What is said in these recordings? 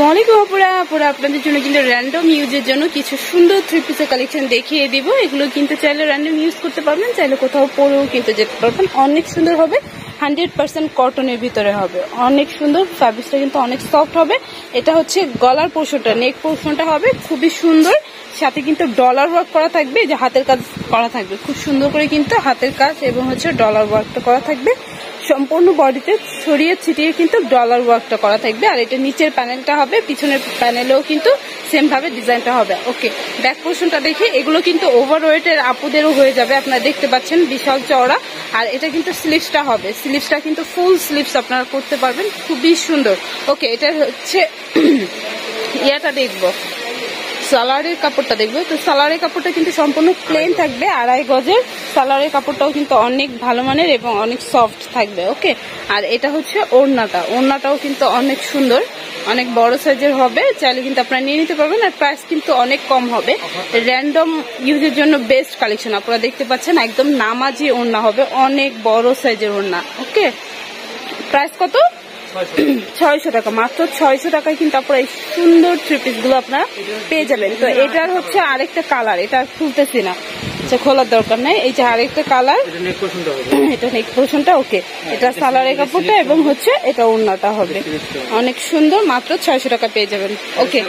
আসসালামু আলাইকুম আপুরা আপনাদের জন্য কিন্তু র্যান্ডম ইউজের জন্য কিছু সুন্দর থ্রি পিসের কালেকশন দেখিয়ে দিব। এগুলো কিন্তু চাইলে র্যান্ডম ইউজ করতে পারবেন, চাইলে কোথাও পরেও কিন্তু যেতে পারবেন। অনেক সুন্দর হবে, 100% কটনের ভিতরে হবে, অনেক সুন্দর। ফ্যাব্রিক্সটা কিন্তু অনেক সফট হবে। এটা হচ্ছে গলার পোর্শনটা, নেক পোর্শনটা হবে খুবই সুন্দর, সাথে কিন্তু ডলার ওয়ার্ক করা থাকবে, যে হাতের কাজ করা থাকবে খুব সুন্দর করে, কিন্তু হাতের কাজ এবং হচ্ছে ডলার ওয়ার্কটা করা থাকবে। সম্পূর্ণ বডিতে ছড়িয়ে ছিটিয়ে কিন্তু ডলার ওয়ার্কটা করা থাকবে। আর এটা নিচের প্যানেলটা হবে, পিছনের প্যানেলেও কিন্তু সেম ভাবে ডিজাইনটা হবে। ওকে, ব্যাক পোর্শনটা দেখে এগুলো কিন্তু ওভারওয়েটের আপুদেরও হয়ে যাবে, আপনারা দেখতে পাচ্ছেন বিশাল চওড়া। আর এটা কিন্তু স্লিভসটা হবে, স্লিভসটা কিন্তু ফুল স্লিভস আপনারা করতে পারবেন, খুবই সুন্দর। ওকে, এটা হচ্ছে ইয়াটা দেখবো, সালোয়ারের কাপড়টা দেখবো। তো সালোয়ারের কাপড়টা কিন্তু সম্পূর্ণ প্লেন থাকবে, 2.5 গজের। সালোয়ারের কাপড়টাও কিন্তু অনেক ভালো মানের এবং অনেক সফট থাকবে। ওকে, আর এটা হচ্ছে ওড়নাটাও কিন্তু অনেক সুন্দর, অনেক বড় সাইজের হবে, চাইলে কিন্তু আপনারা নিয়ে নিতে পারবেন। আর প্রাইস কিন্তু অনেক কম হবে, র্যান্ডম ইউজের জন্য বেস্ট কালেকশন। আপনারা দেখতে পাচ্ছেন একদম নামাজি ওড়না হবে, অনেক বড় সাইজের ওড়না। ওকে, প্রাইস কত? 600 টাকা, মাত্র 600 টাকায় কিন্তু আপনারা এই সুন্দর থ্রি পিস গুলো আপনারা পেয়ে যাবেন। তো এটার হচ্ছে আরেকটা কালার, এটা খুলতেছি না, খোলার দরকার নেই। এই যে আরেকটা কালার, এটা নেক পোর্শনটা। ওকে, এটা সালোয়ারের কাপড়টা এবং হচ্ছে এটা ওড়নাটা হবে, অনেক সুন্দর, মাত্র 600 টাকা পেয়ে যাবেন। ওকে,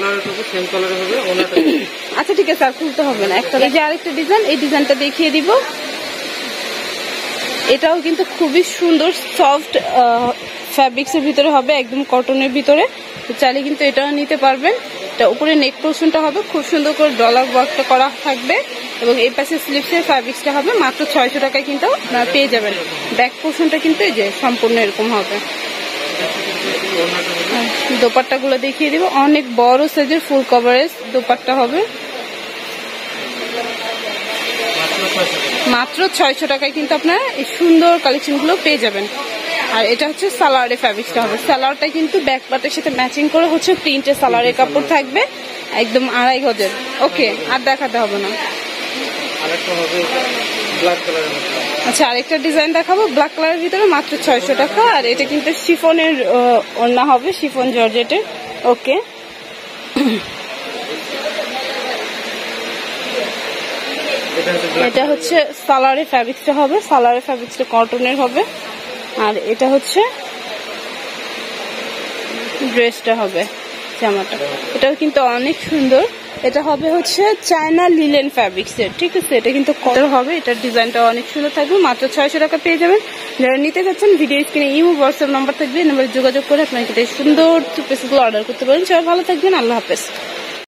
আচ্ছা ঠিক আছে, আর খুলতে হবে না। একটা এই যে আরেকটা ডিজাইন, এই ডিজাইনটা দেখিয়ে দিব। এটাও কিন্তু খুবই সুন্দর, সফট ফ্যাব্রিক্সের ভিতরে হবে, একদম কটনের ভিতরে। তো চাইলে কিন্তু এটাও নিতে পারবেন। এটা উপরে নেক পোর্শনটা হবে, খুব সুন্দর করে ডলার ওয়ার্কটা করা থাকবে এবং এই পাশে স্লিভসের ফ্যাব্রিক্সটা হবে, মাত্র 600 টাকায় কিন্তু আপনারা পেয়ে যাবেন। ব্যাক পোর্শনটা কিন্তু এই যে সম্পূর্ণ এরকম হবে। দোপাট্টাগুলো দেখিয়ে দিব, অনেক বড় সাইজের ফুল কভারেজ দোপাট্টা হবে, মাত্র 600 টাকায় কিন্তু আপনারা এই সুন্দর কালেকশনগুলো পেয়ে যাবেন। আর এটা হচ্ছে সালোয়ারের ফ্যাব্রিক্সটা হবে, সালোয়ারটা কিন্তু ব্যাক পার্টের সাথে ম্যাচিং করে হচ্ছে প্রিন্টের সালোয়ারের কাপড় থাকবে, একদম 2.5 গজের। ওকে, আর দেখাতে হবে না। আচ্ছা, আরেকটা ডিজাইন দেখাবো ব্ল্যাক কালারের ভিতরে, মাত্র 600 টাকা। আর এটা কিন্তু শিফনের ওড়না হবে, শিফন জর্জেটের। ওকে, এটা হচ্ছে সালোয়ারের ফ্যাব্রিক্সটা হবে, সালোয়ারের ফ্যাব্রিক্সটা কটনের হবে। আর এটা হচ্ছে ড্রেসটা হবে, জামাটা, এটাও কিন্তু অনেক সুন্দর। এটা হবে হচ্ছে চায়না লিলেন ফ্যাব্রিক্সের, ঠিক আছে। এটা কিন্তু কটন হবে, এটার ডিজাইনটা অনেক সুন্দর থাকবে, মাত্র 600 টাকা পেয়ে যাবেন। যারা নিতে চাচ্ছেন ভিডিও স্ক্রিনে ইমো হোয়াটসঅ্যাপ নাম্বার থাকবে, এই নাম্বারে যোগাযোগ করে আপনারা কিন্তু সুন্দর থ্রি পিসগুলো অর্ডার করতে পারেন। সবাই ভালো থাকবেন, আল্লাহ হাফেজ।